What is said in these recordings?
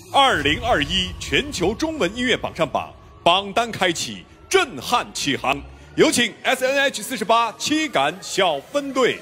2021全球中文音乐榜上榜单开启，震撼启航。有请 SNH48 七感小分队。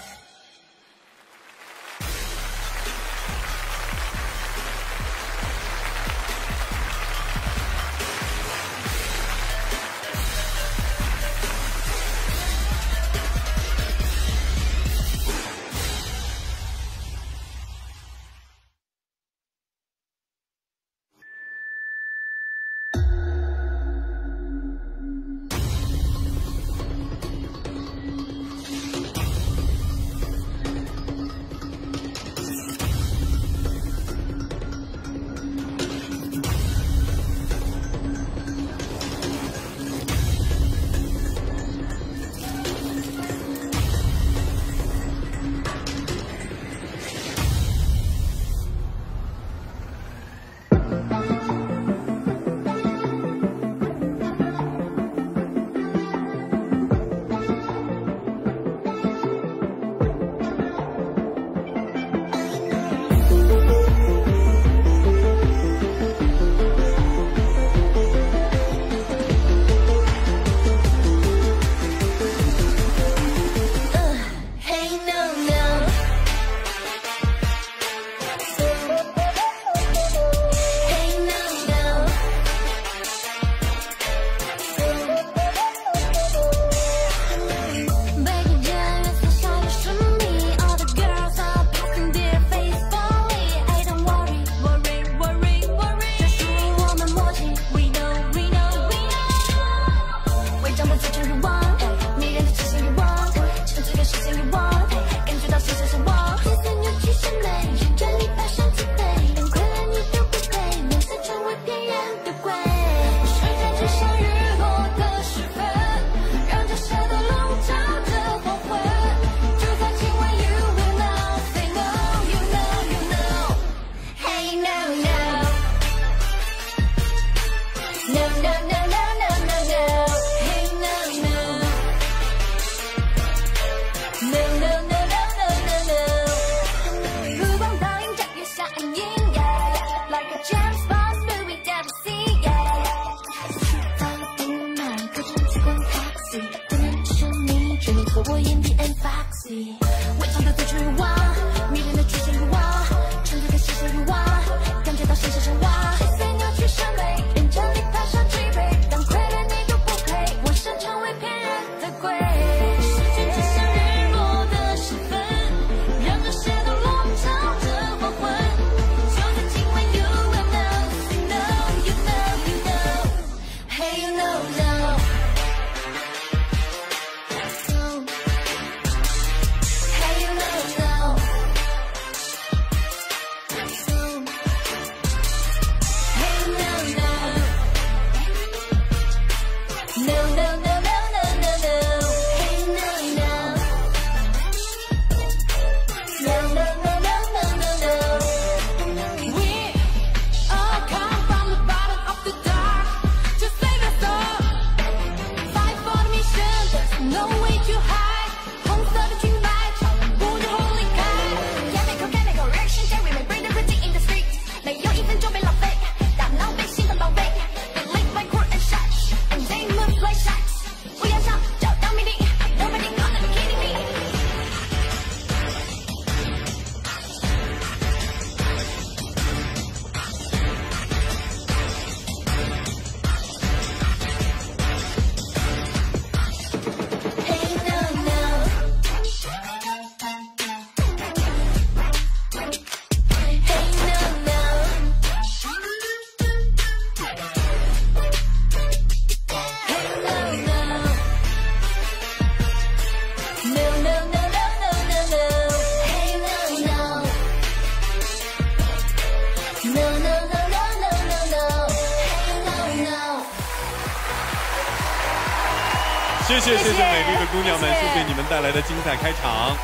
谢谢美丽的姑娘们，谢谢你们带来的精彩开场。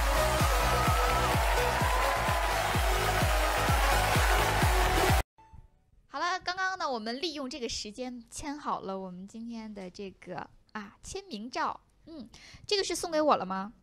好了，刚刚呢，我们利用这个时间签好了我们今天的这个签名照。这个是送给我了吗？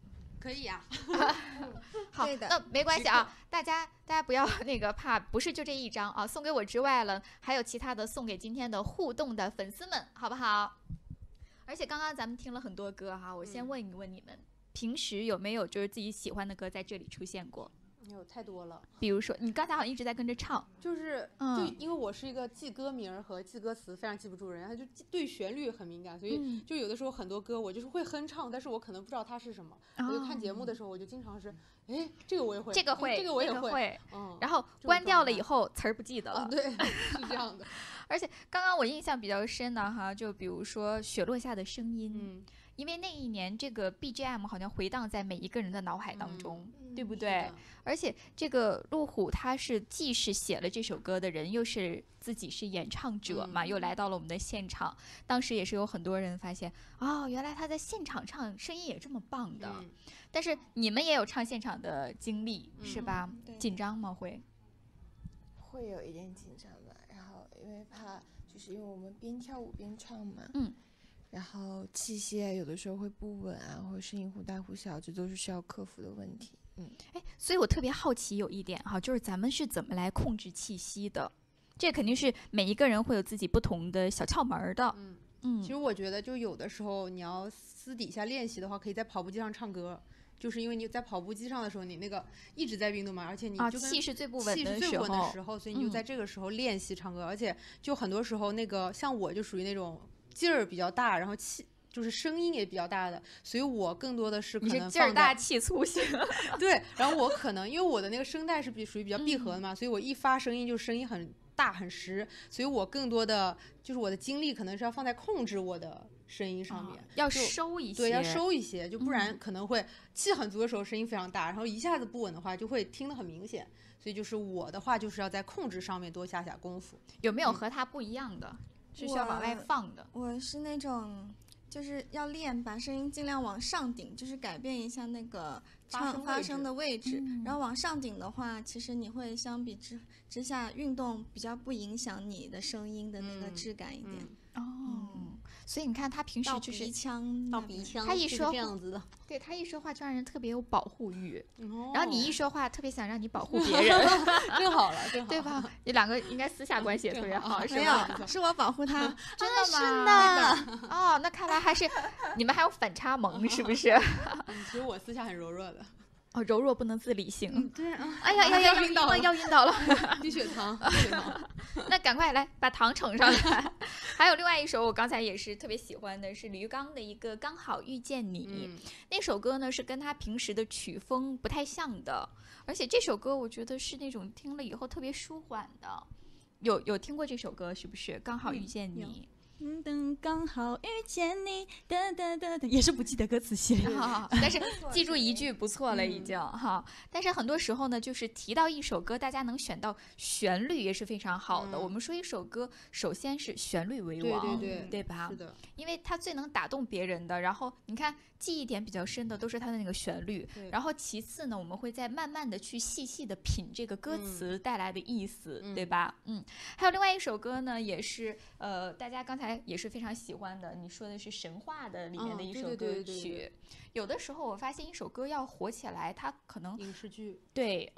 可以呀。 好，那没关系啊，大家不要那个怕，不是就这一张啊，送给我之外了，还有其他的送给今天的互动的粉丝们，好不好？而且刚刚咱们听了很多歌哈，我先问一问你们，平时有没有就是自己喜欢的歌在这里出现过？ 有太多了， 比如说你刚才好像一直在跟着唱， 就因为我是一个记歌名和记歌词非常记不住人，他就对旋律很敏感，所以就有的时候很多歌我就是会哼唱，但是我可能不知道它是什么。我就看节目的时候，我就经常是，哎，这个我也会， 这个会， 这个我也会， 然后关掉了以后词儿不记得了， 对，是这样的。 而且刚刚我印象比较深的哈，就比如说雪落下的声音，因为那一年这个 BGM 好像回荡在每一个人的脑海当中，对不对？而且这个陆虎他是既是写了这首歌的人，又是自己是演唱者嘛，又来到了我们的现场。当时也是有很多人发现，哦，原来他在现场唱声音也这么棒的。但是你们也有唱现场的经历，是吧？紧张吗？ 会有一点紧张吧，然后因为怕，就是因为我们边跳舞边唱嘛，然后气息啊有的时候会不稳啊，或者声音忽大忽小，这都是需要克服的问题。 所以我特别好奇有一点哈，就是咱们是怎么来控制气息的？这肯定是每一个人会有自己不同的小窍门的。 其实我觉得就有的时候你要私底下练习的话，可以在跑步机上唱歌。就是因为你在跑步机上的时候，你那个一直在运动嘛，而且你就气是最不稳的时候，所以你就在这个时候练习唱歌，而且就很多时候那个像我就属于那种劲儿比较大，然后就是声音也比较大的，所以我更多的是可能你是劲儿大气粗型。 对，然后我可能因为我的那个声带是属于比较闭合的嘛，所以我一发声音就声音很大很实，所以我更多的就是我的精力可能是要放在控制我的声音上面， 要收一些， 对，要收一些，就不然可能会气很足的时候声音非常大，然后一下子不稳的话就会听得很明显。所以就是我的话就是要在控制上面多下功夫。 有没有和他不一样的？是需要往外放的。 我是那种就是要练把声音尽量往上顶，就是改变一下那个发声的位置，然后往上顶的话，其实你会相比之下运动比较不影响你的声音的那个质感一点。 所以你看他平时就是到鼻腔， 他一说这样子的， 对他一说话就让人特别有保护欲，然后你一说话特别想让你保护别人， 更好了， 对吧？你两个应该私下关系也特别好，是吧？没有，是我保护他， 真的吗？哦，那看来还是你们还有反差萌，是不是？ 其实我私下很柔弱的。 柔弱不能自理性。 对啊。 哎呀，要晕倒了， 低血糖。 那赶快来把糖盛上来。还有另外一首我刚才也是特别喜欢的，是李玉刚的一个《刚好遇见你》。那首歌呢是跟他平时的曲风不太像的，而且这首歌我觉得是那种听了以后特别舒缓的。有听过这首歌是不是？刚好遇见你。 刚好遇见你，也是不记得歌词系列， 但是记住一句不错了已经哈。但是很多时候呢，就是提到一首歌，大家能选到旋律也是非常好的。我们说一首歌，首先是旋律为王，对吧？ 是的， 因为它最能打动别人的。然后你看，记忆点比较深的都是它的那个旋律，然后其次呢，我们会再慢慢的去细细的品这个歌词带来的意思，对吧？还有另外一首歌呢，也是大家刚才也是非常喜欢的，你说的是神话的里面的一首歌曲。有的时候我发现一首歌要火起来，它可能影视剧对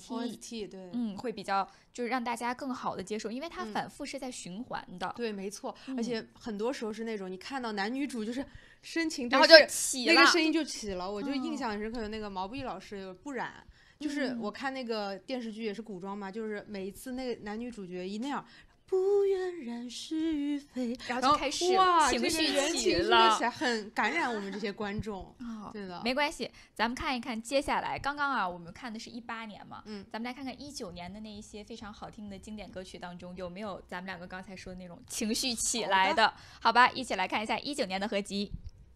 OST 对会比较就是让大家更好的接受，因为它反复是在循环的。 对，没错，而且很多时候是那种你看到男女主就是深情对视，然后就起了， 那个声音就起了。我就印象很深刻的那个毛不易老师有不染。就是我看那个电视剧也是古装嘛，就是每一次那个男女主角一那样，不愿染是与非， 然后就开始情绪起了， 很感染我们这些观众。对的， 没关系，咱们看一看接下来。刚刚我们看的是18年嘛，咱们来看看19年的那一些非常好听的经典歌曲当中，有没有咱们两个刚才说的那种情绪起来的？好吧，一起来看一下19年的合集。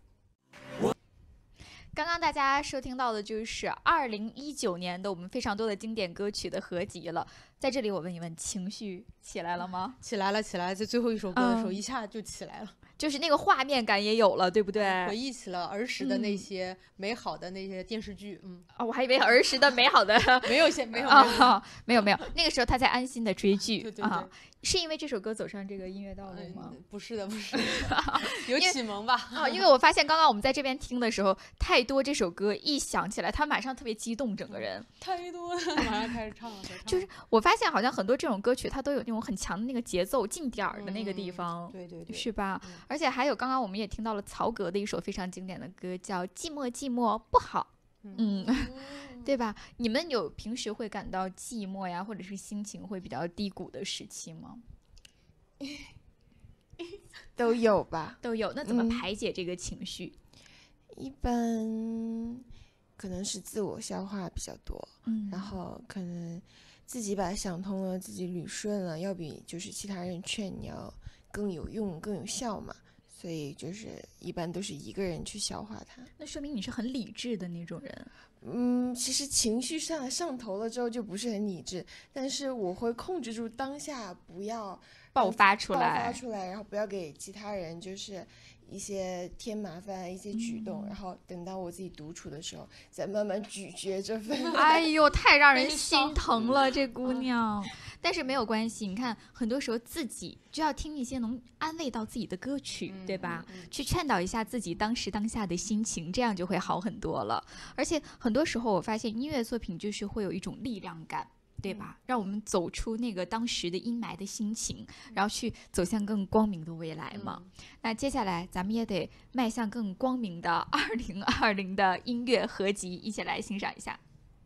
刚刚大家收听到的就是2019年的我们非常多的经典歌曲的合集了。在这里我问一问，情绪起来了吗？ 起来了，在最后一首歌的时候一下就起来了。 就是那个画面感也有了，对不对？ 回忆起了儿时的那些美好的那些电视剧， 我还以为儿时的美好的没有那个时候他在安心的追剧对啊。是因为这首歌走上这个音乐道路吗？ 不是的，有启蒙吧？ 因为我发现刚刚我们在这边听的时候，太多这首歌一响起来，他马上特别激动，整个人太多了，马上开始唱了。 就是我发现好像很多这种歌曲，它都有那种很强的那个节奏、进点儿的那个地方， 对， 是吧？而且还有刚刚我们也听到了曹格的一首非常经典的歌，叫《寂寞寂寞不好》。对吧？你们有平时会感到寂寞呀，或者是心情会比较低谷的时期吗？ 都有吧， 都有。那怎么排解这个情绪？ 一般可能是自我消化比较多，然后可能自己把它想通了，自己捋顺了，要比就是其他人劝你要更有用、更有效嘛。所以就是一般都是一个人去消化它。 那说明你是很理智的那种人。 其实情绪上头了之后就不是很理智，但是我会控制住当下，不要爆发出来， 然后不要给其他人就是一些添麻烦、一些举动，然后等到我自己独处的时候，再慢慢咀嚼这份。 哎呦，太让人心疼了，这姑娘。但是没有关系，你看，很多时候自己就要听一些能安慰到自己的歌曲，对吧？去劝导一下自己当时当下的心情，这样就会好很多了。而且很多时候我发现音乐作品就是会有一种力量感，对吧？让我们走出那个当时的阴霾的心情，然后去走向更光明的未来嘛。那接下来咱们也得迈向更光明的2020的音乐合集，一起来欣赏一下。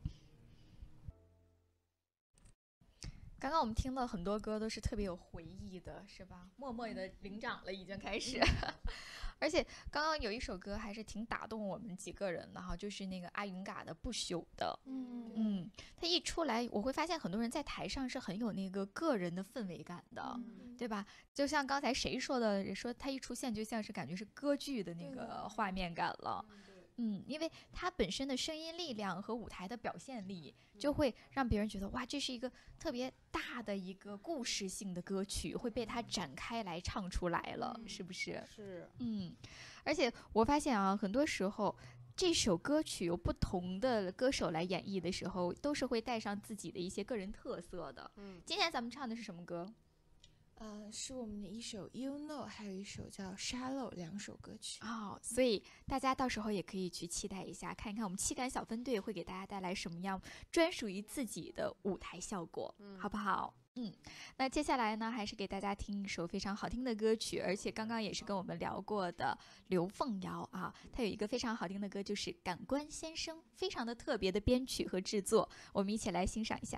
刚刚我们听了很多歌，都是特别有回忆的，是吧？默默的领奖了，已经开始。而且刚刚有一首歌还是挺打动我们几个人的哈，就是那个阿云嘎的《不朽》的。他一出来，我会发现很多人在台上是很有那个个人的氛围感的，对吧？就像刚才谁说的，说他一出现就像是感觉是歌剧的那个画面感了。因为他本身的声音力量和舞台的表现力，就会让别人觉得哇，这是一个特别大的一个故事性的歌曲，会被他展开来唱出来了，是不是？ 是。 而且我发现啊，很多时候这首歌曲有不同的歌手来演绎的时候，都是会带上自己的一些个人特色的。今天咱们唱的是什么歌？ 是我们的一首 You Know， 还有一首叫 Shallow， 2首歌曲。 所以大家到时候也可以去期待一下，看一看我们气感小分队会给大家带来什么样专属于自己的舞台效果，好不好？那接下来呢，还是给大家听一首非常好听的歌曲，而且刚刚也是跟我们聊过的刘凤瑶啊，她有一个非常好听的歌，就是《感官先生》，非常的特别的编曲和制作，我们一起来欣赏一下。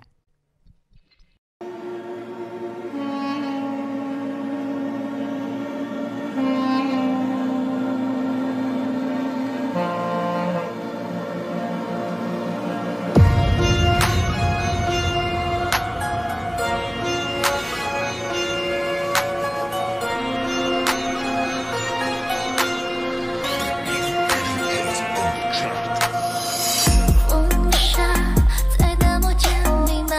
风沙在大漠间弥漫。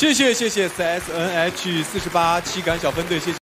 谢谢 CSNH48 七感小分队，谢谢。